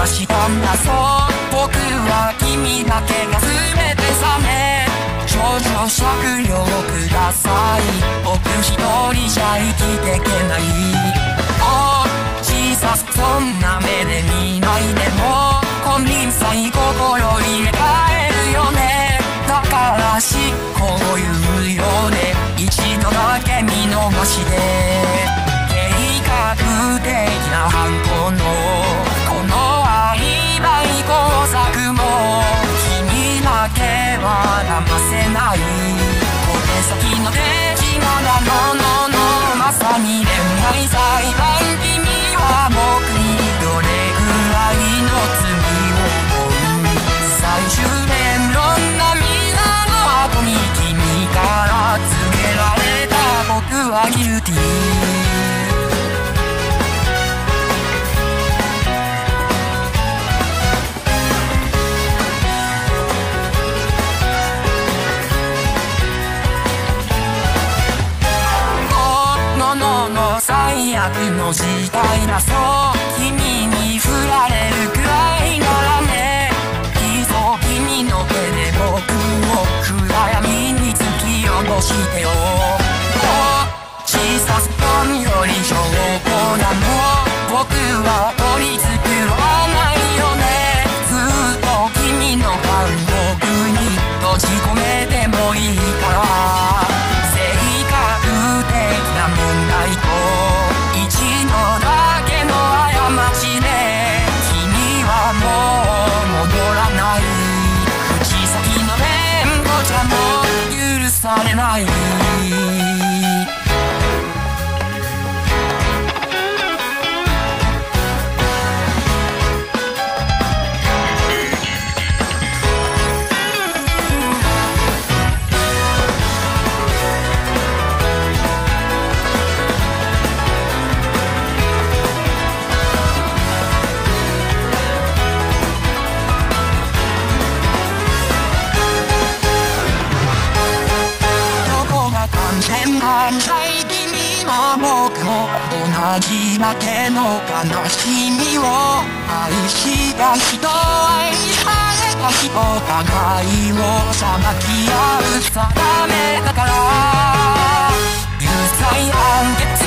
はしたんだ。そう僕は君だけが全てさね。少々酌量ください。僕一人じゃ生きてけない。お小さそんな目で見ないでも金輪際心入れ替えるよね。だから執行を言うよね。一度だけ見逃しで計画的な犯行のこのアリバイ工作も君だけは騙せない。小手先の手品のまさに恋愛裁判。君は僕にどれくらいの罪を負う。最終弁論涙の後に君から告げられた僕はギルティー。最悪の事態だ。そう君に振られるくらいならね。いっそ君の手で僕を暗闇に突き落としてよ。小さすぎより証拠なの僕は取り繕わないよね。ずっと君の看護具に閉じ込めてもいいから。性格的な問題と一度だけの過ちで君はもう戻らない。口先の弁護じゃもう許されない。反対君も僕も同じだけの悲しみを愛した人愛された人互いを裁き合う定めだから有罪判決